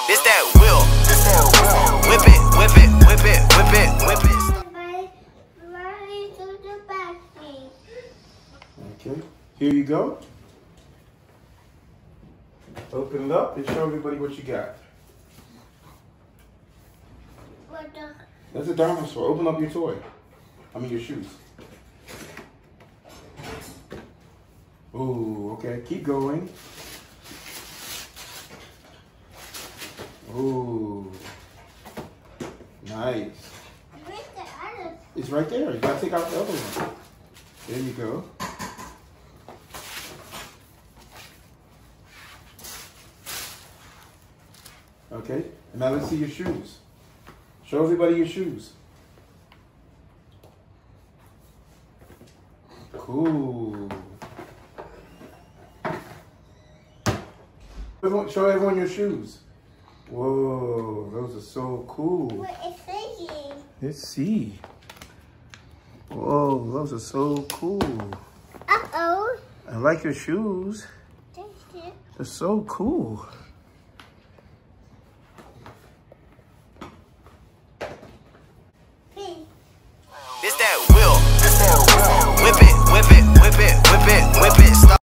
This that wheel. Whip it, whip it, whip it, whip it, whip it. Okay, here you go. Open it up and show everybody what you got. That's a dinosaur. Open up your toy. Your shoes. Ooh, okay. Keep going. Ooh. Nice. It's right there. You gotta take out the other one. There you go. Okay, and now let's see your shoes. Show everybody your shoes. Cool. Show everyone your shoes. Whoa, those are so cool. What is it? Let's see. Whoa, those are so cool. Uh-oh. I like your shoes. Thank you. They're so cool.